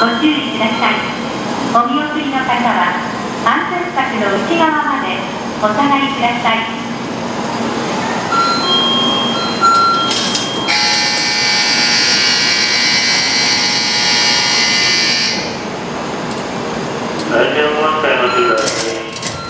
ご注意ください。お見送りの方は安全柵の内側までお下がりください。 来年問題の時代に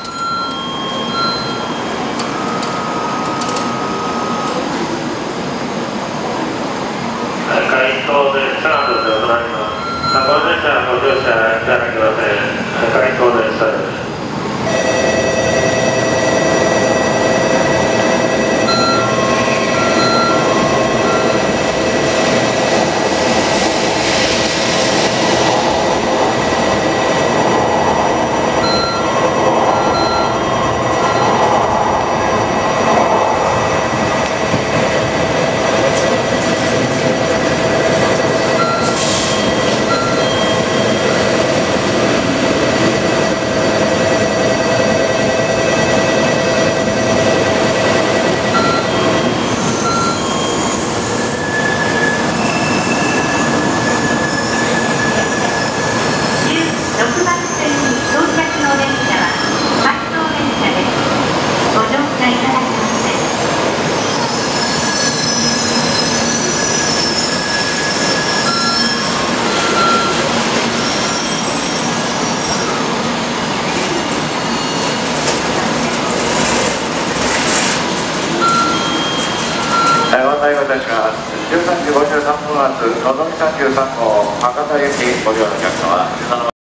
回答でスタートで行います。ご乗車ご乗車いただきません。回答でスタートです。 ご案内をいたします。13時53分発のぞみ33号博多行きご利用のお客様。